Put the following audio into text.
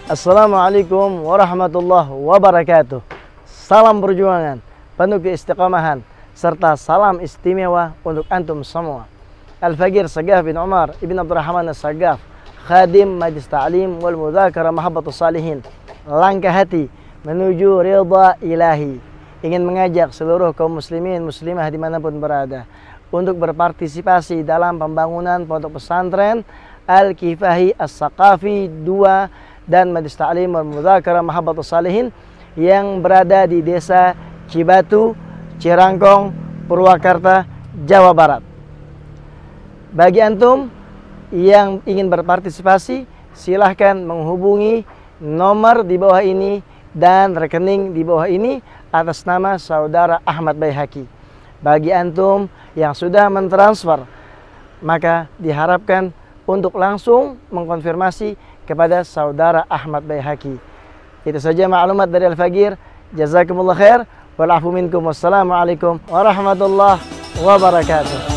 Assalamualaikum warahmatullahi wabarakatuh. Salam perjuangan, penuh keistiqamahan, serta salam istimewa untuk antum semua. Al-Habib Segaf bin Umar ibn Abdurrohman Assegaf, khadim Majlis Ta'lim wal Mudzakarah Mahabbatussholihin, Langkah Hati menuju ridha ilahi, ingin mengajak seluruh kaum muslimin muslimah dimanapun berada untuk berpartisipasi dalam pembangunan pondok pesantren Al-Kifahi As-Saqafi 2 dan Majlis Ta'lim wal Mudzakarah Mahabbatussholihin yang berada di Desa Cibatu, Cirangkong, Purwakarta, Jawa Barat. Bagi antum yang ingin berpartisipasi, silahkan menghubungi nomor di bawah ini dan rekening di bawah ini atas nama Saudara Ahmad Baihaqi. Bagi antum yang sudah mentransfer, maka diharapkan untuk langsung mengkonfirmasi kepada Saudara Ahmad Baihaqi. Itu saja maklumat dari Al-Faqir. Jazakumullah khair. Wal afu minkum. Wassalamualaikum warahmatullahi wabarakatuh.